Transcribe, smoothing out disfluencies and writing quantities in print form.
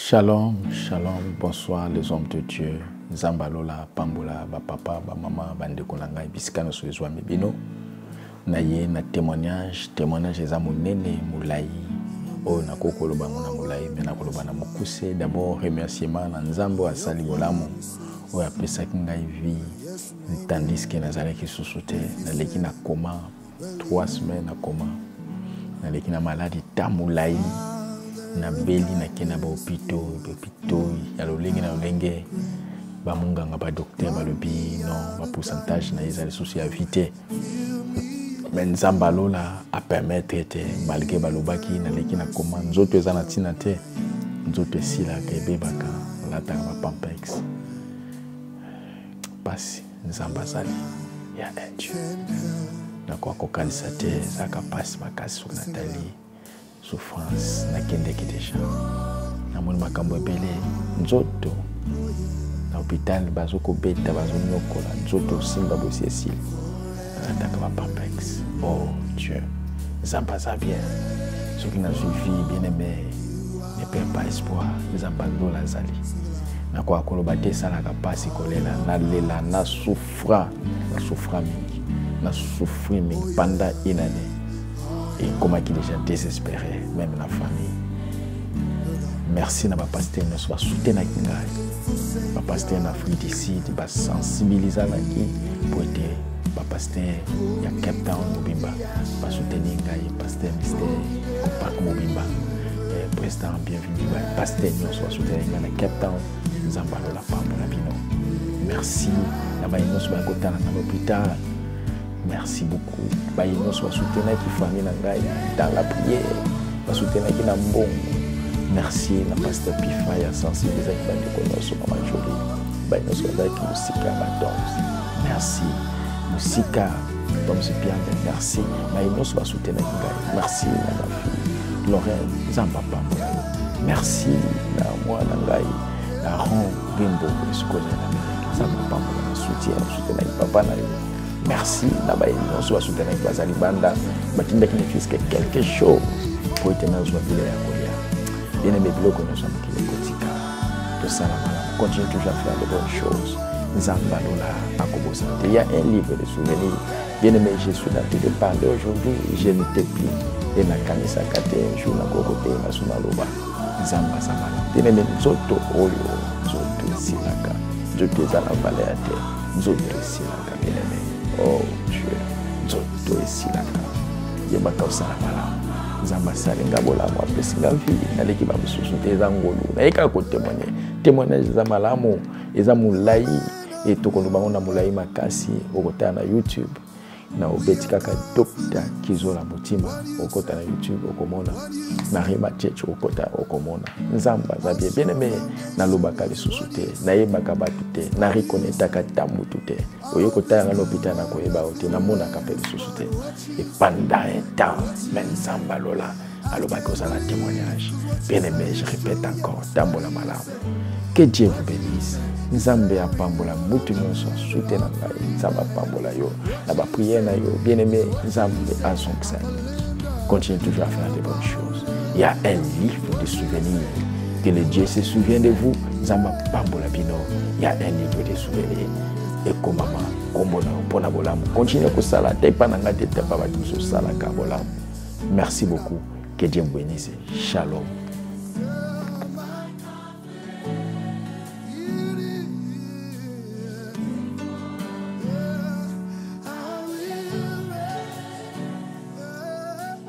Shalom, shalom, bonsoir les hommes de Dieu. Zambalola, Pambola, Papa, Maman, Bandekonanga, Bisika no Suezwa Mebino. Naye na témoignage eza monene moulayi. Oh na kokoloba mona moulayi, mais na koloba na mokuse. D'abord remerciement na Nzambo asali bolamu. Oh apesa kingai vie. Tandis que nazalaki susute, naleki na coma 3 semaines na coma. Naleki na maladie ta moulayi. Na beli na kena ba hôpitaux ya lolenge na lolenge ba munganga ba docteur ba lobi non ba pourcentage na ezali souci ya vite mais Nzamba lola a permettre te malgré ba lobaki na leki na koma nzoto eza na tina te nzoto esila ka ebebaka lata ba pampex pasi Nzamba sali ya Dieu na kwa kokanisa te zaka pasi makasi na Nathalie souffrance na kende ki deja na moni makambo ebele nzoto na hôpital bazoko beta bazonyokola nzoto simba bosi esili ataka ba pampex. Oh Dieu, Nzamba za bien ceux qui n'ont suivi bien aimé ne perd pas espoir. Nzamba lola zali na kwa koloba te salaka pasi kolela na lela na souffra mingi na souffrir mingi pendant une année. Et comment qui déjà désespéré, même la famille. Merci à ma pasteur, nous soit soutenu à Kingai. Ma pasteur en Afrique d'ici, de sensibiliser à qui pour être ma pasteur, il y a Cape Town Mobimba, pas soutenir Kingai, pasteur Mystère, Parc Mobimba, président bienvenue, pasteur nous soit soutenu à Cape Town, Nzamba lola Pambola Bino. Merci, là-bas nous soit à côté dans l'hôpital. Merci beaucoup. Nous soit soutenu qui famille dans la prière, nous soutenu qui dans bon. Merci na pasteur Pifa ya sensibiliser qui va déconner Maman Jolie. Nous soit avec Musika Badoms. Merci. Musika Tom Sipian, merci. Nous soit soutenu qui merci na ma fille Lorraine Nzamba Pambola. Merci na moi nangai na Ron Bimbo ce qu'on a en Nzamba Pambola soutenu papa na yo. Merci, là-bas, nous sommes soutenus avec Bazali Banda, Matinda qui ne fait que quelque chose pour être dans une ville à Koya. Bien aimé, nous sommes qui les Kotika. Tout ça, continue toujours à faire de bonnes choses. Nzamba lola Akobosa. Il y a un livre de souvenirs. Bien aimé, je suis là de parler aujourd'hui, je ne t'ai plus. Et na kanisa kate, je suis na kokote, na sunaloba. Nzamba samala. Bien aimé, Zoto Oyo, Zoto Silaka. Zoto Zala Valéate, Zoto Silaka, bien aimé. Oh Dieu, Zoto Silaka. Yebaka osala malamu. Nzamba salenga bolamu apesinga vie naleki ba mususu te ezangolu. Naika ko témoignage za malamu eza mulai et tokoloba na mulai makasi okota na YouTube. Na obeti kaka Dr. Kizola Mutima okota na YouTube okomona na Rema Church okota okomona Nzamba za bien aimé na lobaka lisusu te na yebaka batu te na reconnaître ka tamutu te oyokota na l'hôpital na koyeba ote na mona ka pe lisusu te et pendant un temps men Nzamba lola alobaka osala témoignage. Bien aimé, je répète encore tambola malamu. Que Dieu vous bénisse. Nzambe ya pambola mutu nyonso soutenu ngai Nzamba pambola yo na ba prière na yo. Bien aimé, Nzambe a son sein. Continue toujours à faire de bonnes choses. Il y a un livre de souvenirs. Que le Dieu se souvient de vous. Nzamba pambola bino. Il y a un livre de souvenirs. Et comme maman, kombona pona bolamu. Continue ko sala te pananga te papa tout sala ka bolamu. Merci beaucoup. Que Dieu vous bénisse. Shalom.